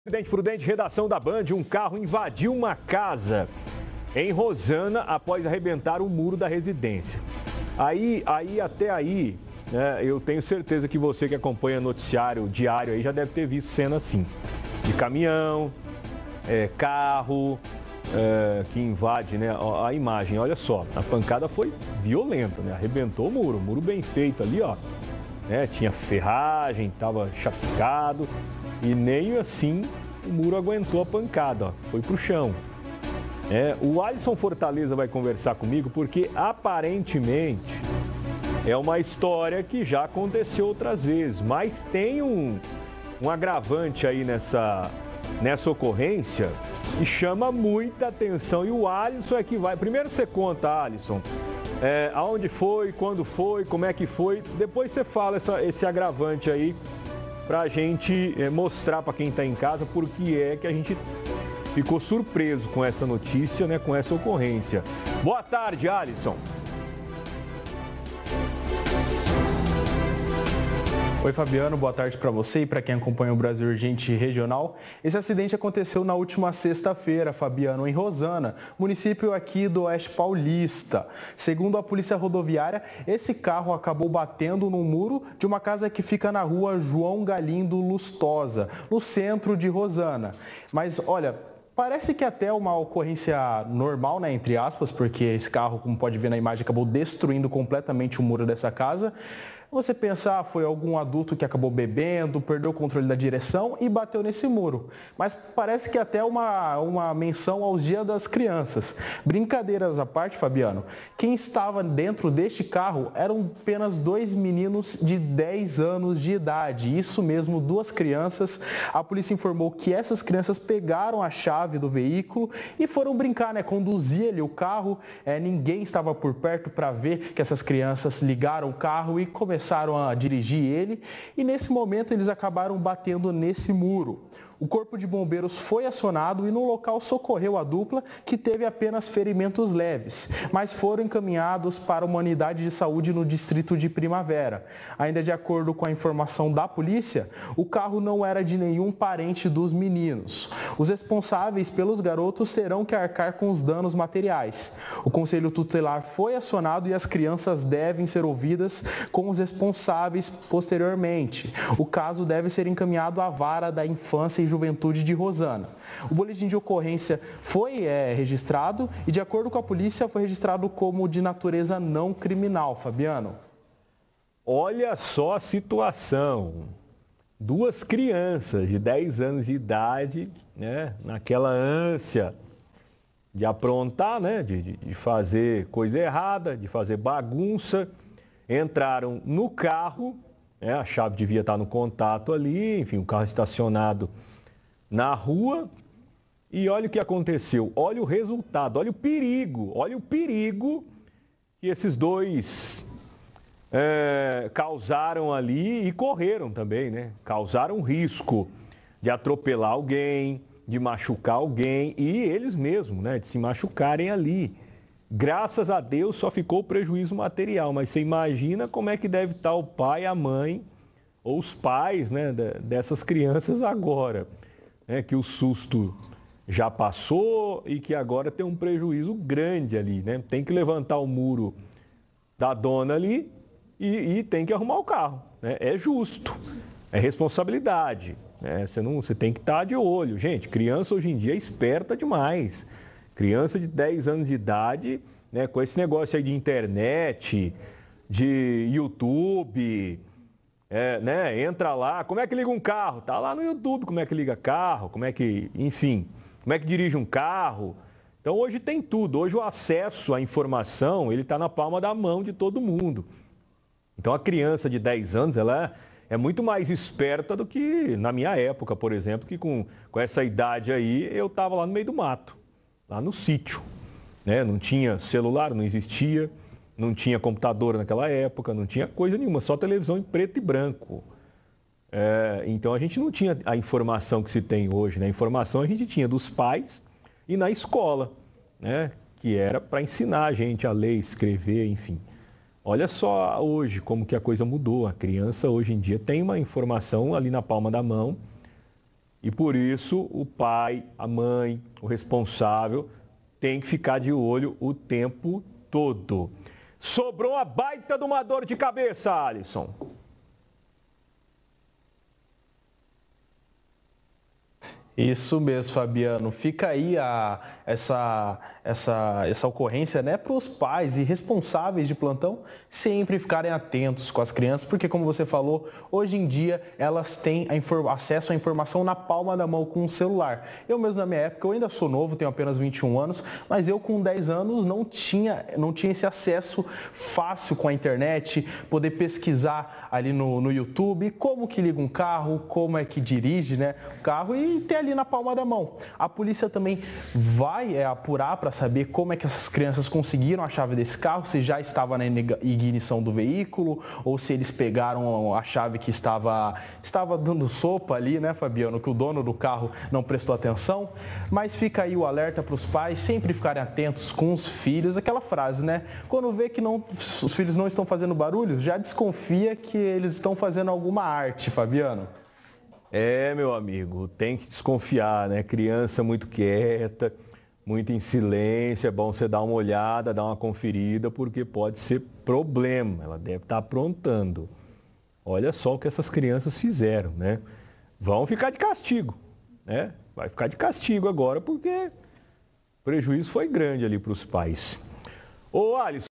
Prudente, redação da Band, um carro invadiu uma casa em Rosana após arrebentar o muro da residência. Até aí, né, eu tenho certeza que você que acompanha noticiário diário aí já deve ter visto cena assim, de caminhão, carro, que invade, né, a imagem. Olha só, a pancada foi violenta, né, arrebentou o muro bem feito ali, ó, né, tinha ferragem, estava chapiscado. E nem assim o muro aguentou a pancada, ó, foi pro chão. O Alisson Fortaleza vai conversar comigo porque aparentemente é uma história que já aconteceu outras vezes, mas tem um agravante aí nessa ocorrência e chama muita atenção. E o Alisson é que vai. Primeiro você conta, Alisson, aonde foi, quando foi, como é que foi. Depois você fala esse agravante aí para a gente mostrar para quem está em casa por que é que a gente ficou surpreso com essa notícia, né, com essa ocorrência. Boa tarde, Alisson. Oi, Fabiano, boa tarde para você e para quem acompanha o Brasil Urgente Regional. Esse acidente aconteceu na última sexta-feira, Fabiano, em Rosana, município aqui do Oeste Paulista. Segundo a Polícia Rodoviária, esse carro acabou batendo no muro de uma casa que fica na rua João Galindo Lustosa, no centro de Rosana. Mas, olha, parece que até uma ocorrência normal, né, entre aspas, porque esse carro, como pode ver na imagem, acabou destruindo completamente o muro dessa casa. Você pensa, foi algum adulto que acabou bebendo, perdeu o controle da direção e bateu nesse muro. Mas parece que até uma menção aos Dias das Crianças. Brincadeiras à parte, Fabiano, quem estava dentro deste carro eram apenas 2 meninos de 10 anos de idade. Isso mesmo, 2 crianças. A polícia informou que essas crianças pegaram a chave do veículo e foram brincar, né? Conduzir ali o carro. Ninguém estava por perto para ver que essas crianças ligaram o carro e começaram a dirigir ele, e nesse momento eles acabaram batendo nesse muro. O corpo de bombeiros foi acionado e no local socorreu a dupla, que teve apenas ferimentos leves, mas foram encaminhados para uma unidade de saúde no distrito de Primavera. Ainda de acordo com a informação da polícia, o carro não era de nenhum parente dos meninos. Os responsáveis pelos garotos terão que arcar com os danos materiais. O Conselho Tutelar foi acionado e as crianças devem ser ouvidas com os responsáveis posteriormente. O caso deve ser encaminhado à Vara da Infância e Juventude de Rosana. O boletim de ocorrência foi registrado e, de acordo com a polícia, foi registrado como de natureza não criminal, Fabiano. Olha só a situação. 2 crianças de 10 anos de idade, né, naquela ânsia de aprontar, né, de fazer coisa errada, de fazer bagunça, entraram no carro, né, a chave devia estar no contato ali, enfim, o carro estacionado na rua, e olha o que aconteceu, olha o resultado, olha o perigo que esses 2 causaram ali e correram também, né? Causaram risco de atropelar alguém, de machucar alguém e eles mesmos, né? De se machucarem ali. Graças a Deus só ficou prejuízo material, mas você imagina como é que deve estar o pai, a mãe ou os pais, né, dessas crianças agora. Que o susto já passou e que agora tem um prejuízo grande ali, né? Tem que levantar o muro da dona ali e tem que arrumar o carro, né? É justo, é responsabilidade, né? Você tem que estar de olho. Gente, criança hoje em dia é esperta demais. Criança de 10 anos de idade, né, com esse negócio aí de internet, de YouTube... né? Entra lá, como é que liga um carro? Tá lá no YouTube, como é que liga carro, como é que dirige um carro. Então hoje tem tudo, hoje o acesso à informação, ele está na palma da mão de todo mundo. Então a criança de 10 anos, ela é muito mais esperta do que na minha época, por exemplo, que com essa idade aí eu estava lá no meio do mato, lá no sítio, né? Não tinha celular, não existia. Não tinha computador naquela época, não tinha coisa nenhuma, só televisão em preto e branco. Então a gente não tinha a informação que se tem hoje, né? A informação a gente tinha dos pais e na escola, né? Que era para ensinar a gente a ler, escrever, enfim. Olha só hoje como que a coisa mudou. A criança hoje em dia tem uma informação ali na palma da mão E por isso o pai, a mãe, o responsável tem que ficar de olho o tempo todo. Sobrou a baita de uma dor de cabeça, Alisson. Isso mesmo, Fabiano. Fica aí essa ocorrência, né, para os pais e responsáveis de plantão sempre ficarem atentos com as crianças, porque como você falou, hoje em dia elas têm acesso à informação na palma da mão com o celular. Eu mesmo na minha época, eu ainda sou novo, tenho apenas 21 anos, mas eu com 10 anos não tinha esse acesso fácil com a internet, poder pesquisar ali no YouTube como que liga um carro, como é que dirige, né, o carro e ter ali na palma da mão. A polícia também vai apurar para saber como é que essas crianças conseguiram a chave desse carro, se já estava na ignição do veículo ou se eles pegaram a chave que estava dando sopa ali, né, Fabiano, que o dono do carro não prestou atenção. Mas fica aí o alerta para os pais sempre ficarem atentos com os filhos, aquela frase, né? Quando vê que os filhos não estão fazendo barulho, já desconfia que eles estão fazendo alguma arte, Fabiano. Meu amigo, tem que desconfiar, né? Criança muito quieta, muito em silêncio, é bom você dar uma olhada, dar uma conferida, porque pode ser problema, ela deve estar aprontando. Olha só o que essas crianças fizeram, né? Vão ficar de castigo, né? Vai ficar de castigo agora, porque o prejuízo foi grande ali para os pais. Ô, Alisson.